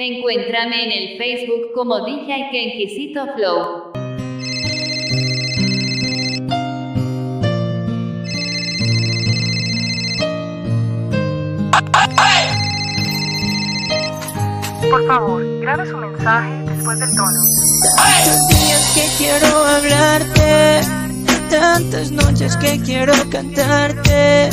Encuéntrame en el Facebook como DJ Kenjicito Flow. Por favor, grabe su mensaje después del tono. Tantos días que quiero hablarte, tantas noches que quiero cantarte,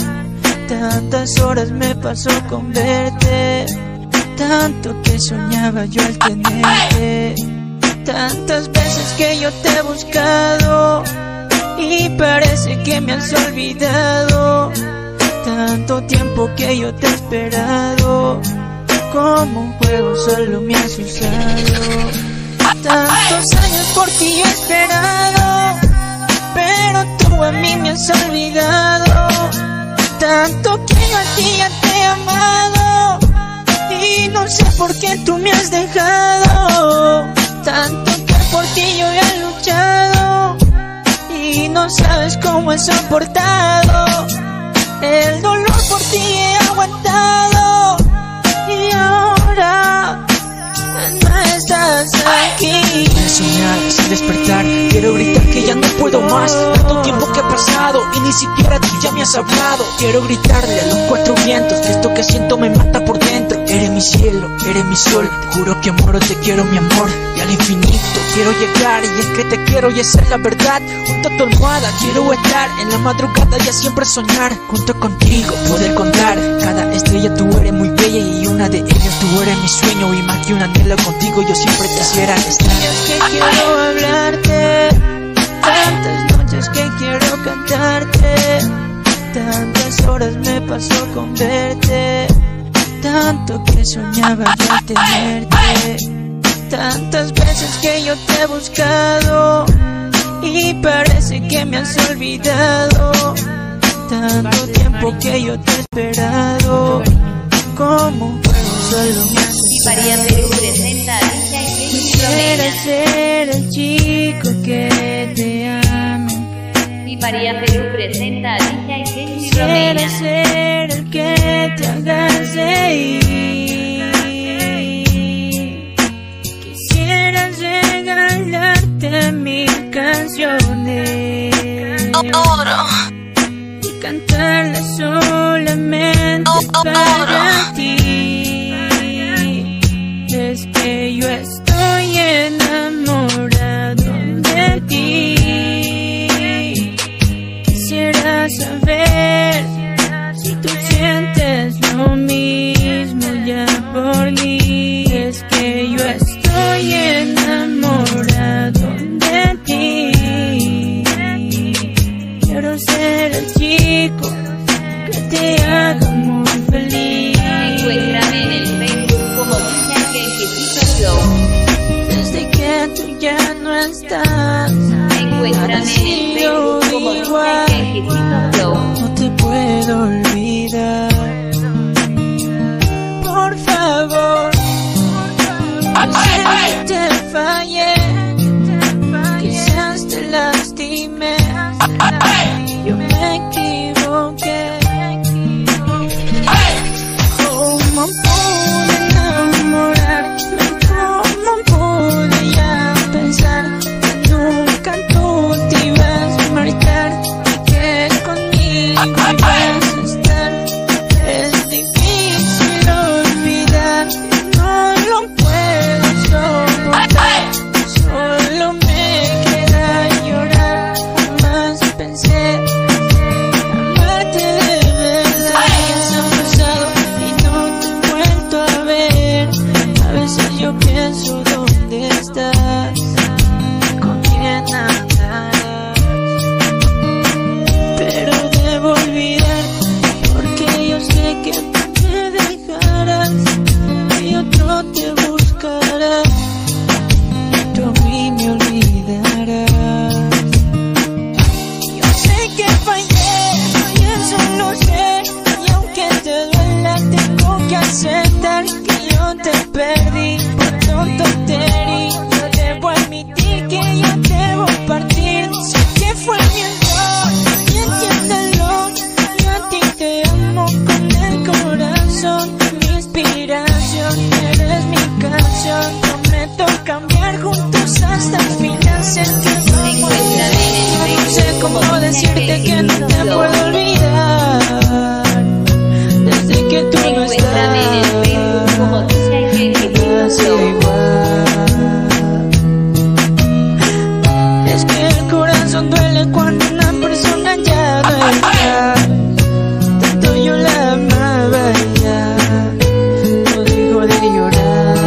tantas horas me pasó con verte, tanto que soñaba yo al tenerte, tantas veces que yo te he buscado y parece que me has olvidado, tanto tiempo que yo te he esperado, como un juego solo me has usado. Tantos años por ti he esperado, pero tú a mí me has olvidado. Tanto que yo a ti ya te he amado y no sé por qué tú me has dejado. Tanto que por ti yo he luchado y no sabes cómo he soportado. El dolor por ti he aguantado y ahora no estás aquí. Quiero soñar sin despertar, quiero gritar que ya no puedo más. Tanto tiempo que ha pasado y ni siquiera tú ya me has hablado. Quiero gritarle a los cuatro vientos que esto que siento me mata por dentro. Eres mi cielo, eres mi sol, te juro que amor, te quiero mi amor. Y al infinito quiero llegar y es que te quiero y esa es la verdad. Junto a tu almohada quiero estar en la madrugada y a siempre soñar. Junto contigo poder contar cada estrella, tú eres muy bella y una de ellas tú eres mi sueño. Y más que un anhelo contigo yo siempre quisiera estar. Es que quiero hablarte, tantas noches que quiero cantarte, tantas horas me pasó con verte, tanto que soñaba yo al tenerte, tantas veces que yo te he buscado y parece que me has olvidado, tanto tiempo que yo te he esperado, como un juego solo me has usado. María Perú presenta a DJ Quisiera ser el chico que te ame. y María Perú presenta a DJ Kenji Quisiera Romina. ser el que te haga reír. Quisiera regalarte mil canciones y cantarlas solamente para ti. Es que yo estoy enamorado de ti. Quisiera saber si tú sientes lo mismo ya por mí. Es que yo estoy enamorado de ti. Quiero ser el chico que te haga muy feliz. Encuéntrame en el Facebook como DJ Kenjicito Flow. Desde que tú ya no estás, Encuéntrame en el Facebook como DJ Kenjicito Flow. no te puedo olvidar. Por favor, yo sé que te fallé, quizás te lastimé, yo me equivoqué. ¿Cómo pude enamorarme? ¿Cómo pude ya pensar que nunca tú te ibas a marchar y que conmigo ibas a estar? Es difícil olvidar, no lo puedo soportar, solo me queda llorar. Jamás pensé amarte de verdad. Días han pasado y no te he vuelto a ver. A veces yo pienso dónde estás, con quién andarás, pero debo olvidar porque yo sé que tú me dejarás y otro te buscará y tú a mí me olvidarás. Yo sé que fallé, eso lo sé, y aunque te duela tengo que aceptar que yo te perdí por tontería. Yo debo admitir que yo debo partir, sé que fue mi error y entiéndelo. Yo a ti te amo con el corazón, mi inspiración, eres mi estar juntos hasta el final, cerca de amor. No sé cómo decirte que no te puedo olvidar desde que tú no estás. Es que el corazón duele cuando una persona ya no está. Tanto yo la amaba ya, no dejo de llorar.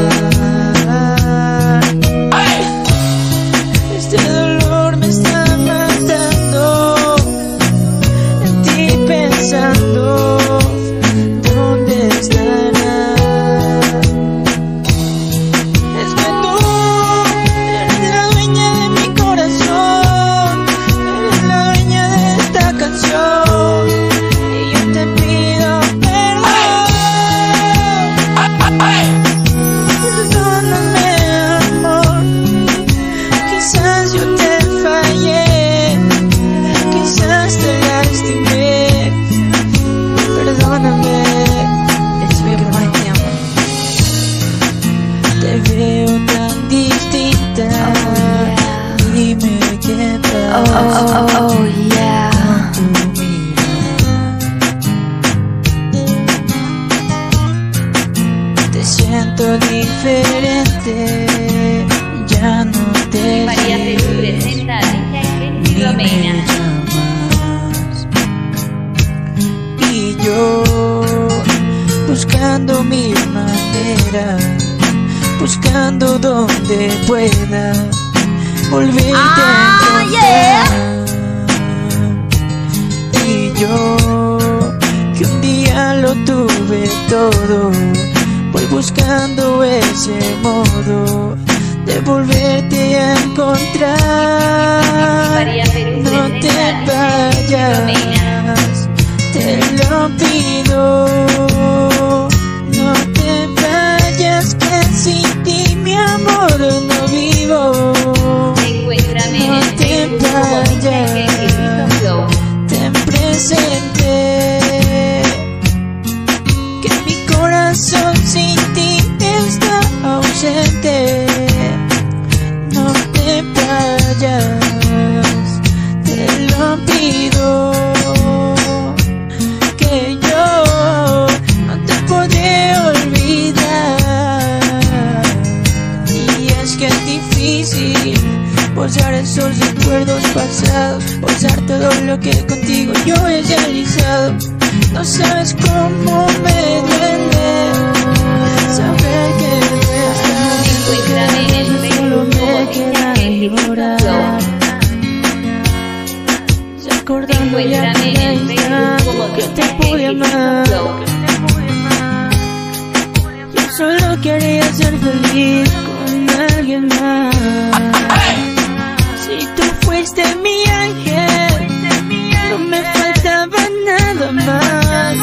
Este dolor me está matando, en ti pensando, ¿dónde estará? Es que tú eres la dueña de mi corazón, eres la dueña de esta canción, y yo te pido perdón. Perdóname, amor, quizás yo te fallé, quizás te lastimé. Perdóname, es mi hermano, te amo. Te veo tan distinta, dime qué pasa. Oh yeah. Te siento diferente, ya no te María Perú presenta a Alicia y Romina. Y yo buscando mi manera, buscando donde pueda volverte a encontrar. Y yo que un día lo tuve todo, voy buscando ese modo de volverte a encontrar. María Perú No te presenta a Alicia y Romina. vayas, te lo pido. No te vayas, que sin ti mi amor no vivo. Encuéntrame en No el te Facebook como vayas, Michael Flow. ten presente que mi corazón sin ti está ausente. No te vayas, te lo pido, que yo no te podré olvidar. Y es que es difícil borrar esos recuerdos pasados, borrar todo lo que contigo yo he realizado. No sabes cómo me duele saber que Encuéntrame en el Facebook solo me como queda Michael llorar. Flow. Recordando ya Encuéntrame en cada el Facebook instante como que te pude amar. Flow. Yo solo quería ser feliz con alguien más. Si tú fuiste mi ángel, no me faltaba nada más.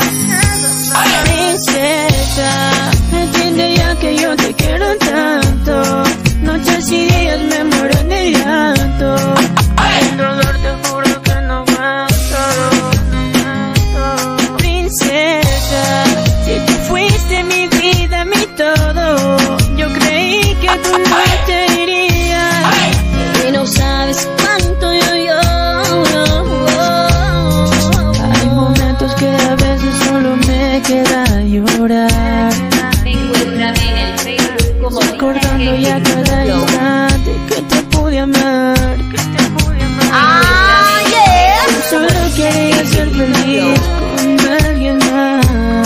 Princesa, entiende ya que yo te quiero tanto. Noches y días me muero de llanto. El dolor te juro que no aguanto. Princesa, si tú fuiste mi vida, mi todo, yo creí que tú no te irías. Y no sabes cuánto yo lloro. Hay momentos que a veces solo me queda llorar, Encuéntrame en el Facebook como recordando ya Michael cada Flow. instante que te pude amar. Yo solo quería ser feliz con alguien más.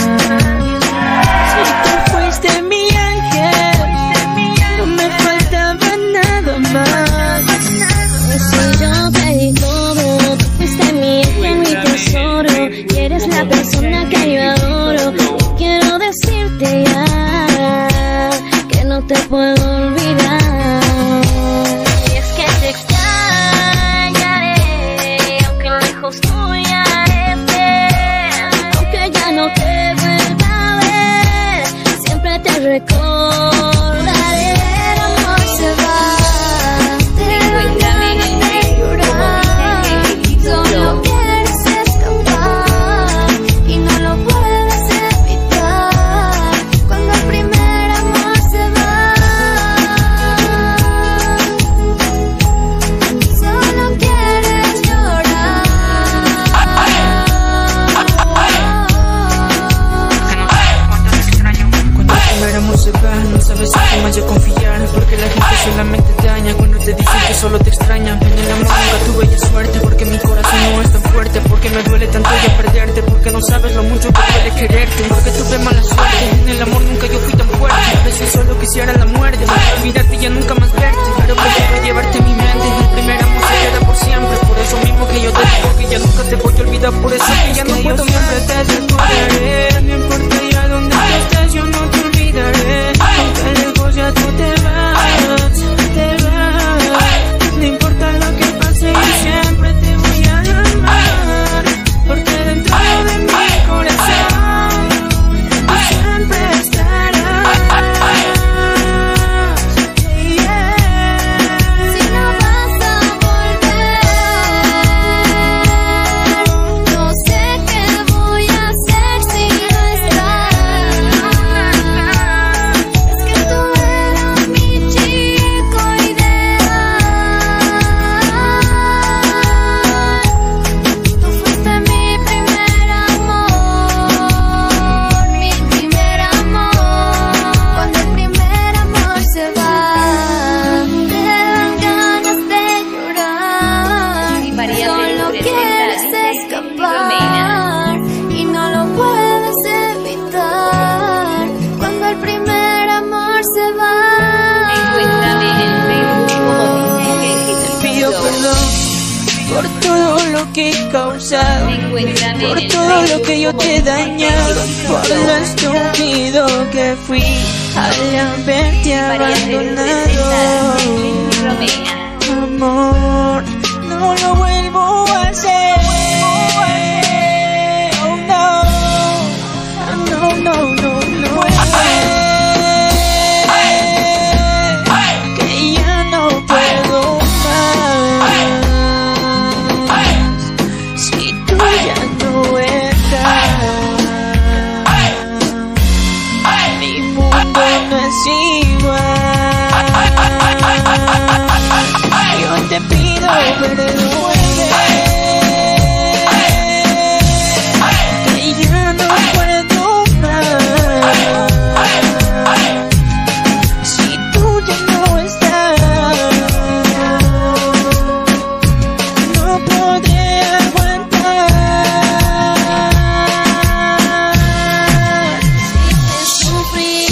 Si tú fuiste mi ángel, no me faltaba nada más. Si yo te di todo, tú fuiste mi ángel, mi tesoro, y eres la persona que yo adoro. Y quiero decirte ya que no te puedo olvidar. Y es que te extrañaré, aunque lejos tú ya estés, aunque ya no te vuelva a ver, siempre te recordaré. El amor se va, te dan ganas de llorar, solo quieres escapar y no lo puedes evitar. Cuando el primer amor se va, sabes en quién más yo confiar, porque la gente solamente daña cuando te dicen que solo te extrañan. En el amor nunca tuve ya suerte, porque mi corazón no es tan fuerte, porque me duele tanto ya perderte, porque no sabes lo mucho que duele quererte, porque tuve mala suerte. En el amor nunca yo fui tan fuerte, a veces solo quisiera la muerte, para olvidarte y ya nunca más verte, pero prefiero llevarte en mi mente. El primer amor se queda por siempre, por eso mismo que yo te digo que ya nunca te voy a olvidar, por eso que ya no puedo siempre te recordaré. No importa ya donde tú estés, yo no te olvidaré, aunque lejos ya tú te vas, te vas. No importa lo que pase, yo siempre te voy a amar, porque dentro de mi corazón tú siempre estarás. Si no vas a volver, no sé qué voy a hacer si no estás. Es que tú eras mi chico ideal. Tú fuiste mi primer amor, mi primer amor. Cuando el primer amor se va, te dan ganas de llorar. Y María Solo Teresa quieres presenta escapar y no lo puedes evitar. Cuando el primer amor se va, Encuéntrame en el Facebook como DJ Pido Kenjicito Flow. perdón por todo lo que he causado, Encuéntrame por en el todo lo Facebook que yo como te he DJ dañado, Kenjicito por Flow. lo estúpido que fui al haberte María Teresa presenta abandonado. Romea. Amor, no lo vuelvo a hacer. Oh no, no, no, no, no. Que ya no puedo más. Si tú ya no estás, mi mundo no es igual. Yo te pido perdón, que ya no puedo más. Si tú ya no estás, no podré aguantar. sufrir.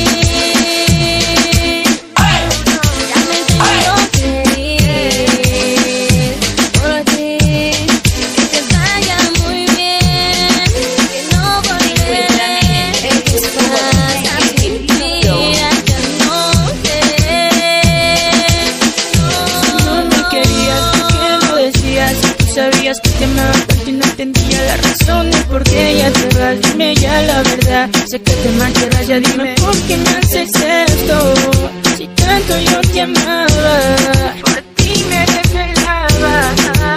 Ya me tengo que ir por ti. Que te vaya muy bien, que no volveré. Tus falsas mentiras ya no querré. No me querías, ¿por qué lo decías? Tú sabías que te amaba, pero yo no entendía las razones por qué ya te vas. Dime ya la verdad, sé que te marcharás, ya dime por qué me haces esto. Si tanto yo te amaba, por ti me desvelaba.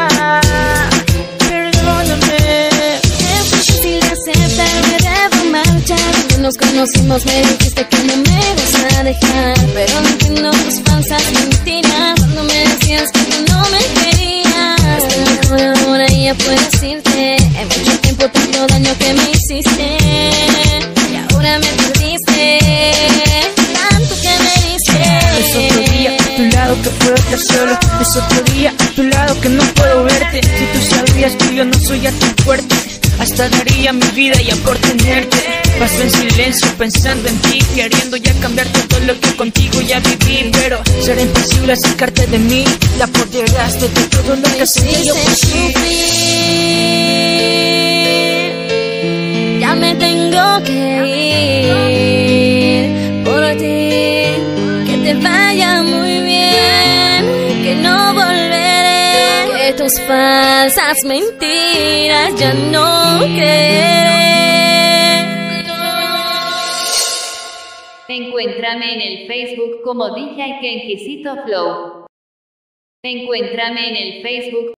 Perdóname. Es difícil de aceptar, me debo marchar. Cuando nos conocimos me dijiste que no me vas a dejar, pero no entiendo tus falsas mentiras. Cuando me decías que tú no me querías, estoy mejor ahora y ya puedes irte. En mucho tiempo tanto daño que me hiciste y ahora me perdiste. Tanto que me diste. Es otro día a tu lado que puedo estar solo. Es otro día a tu lado que no puedo verte. Si tú sabías que yo no soy ya tan fuerte, hasta daría mi vida ya por tenerte. Paso en silencio pensando en ti, queriendo ya cambiar todo lo que contigo ya viví, pero será imposible sacarte de mí. La apoderaste de todo lo que sentí yo por ti. Sufrir. Ya me tengo que ir por ti. Que te vaya muy bien, que no volveré. Que tus falsas mentiras ya no querré. Encuéntrame en el Facebook como DJ Kenjicito Flow. Encuéntrame en el Facebook